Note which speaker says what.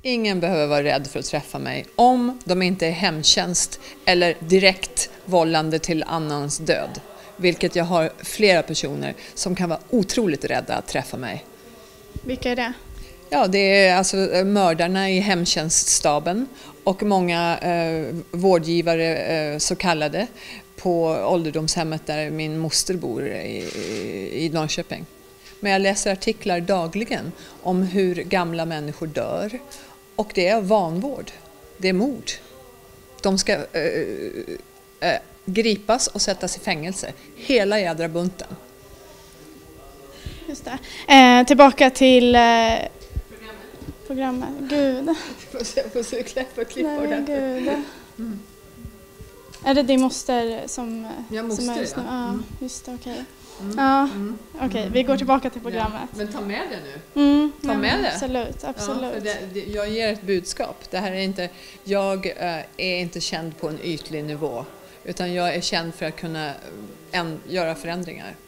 Speaker 1: Ingen behöver vara rädd för att träffa mig om de inte är hemtjänst eller direkt vållande till annans död. Vilket jag har flera personer som kan vara otroligt rädda att träffa mig.
Speaker 2: Vilka är det?
Speaker 1: Ja, det är alltså mördarna i hemtjänststaben och många vårdgivare så kallade på ålderdomshemmet där min moster bor i Norrköping. Men jag läser artiklar dagligen om hur gamla människor dör och det är vanvård, det är mord. De ska gripas och sättas i fängelse, hela jädra bunten.
Speaker 2: Just det. Tillbaka till programmet. Gud.
Speaker 1: Jag får se klippa ordentligt.
Speaker 2: Gud. Är det din moster som...
Speaker 1: Jag måste,
Speaker 2: som är just nu?
Speaker 1: ja.
Speaker 2: Ja, just det, okej. Okej, vi går tillbaka till programmet.
Speaker 1: Ja, men ta med det nu. Ta med det.
Speaker 2: Absolut.
Speaker 1: Ja, jag ger ett budskap. Det här är inte, jag är inte känd på en ytlig nivå. Utan jag är känd för att kunna göra förändringar.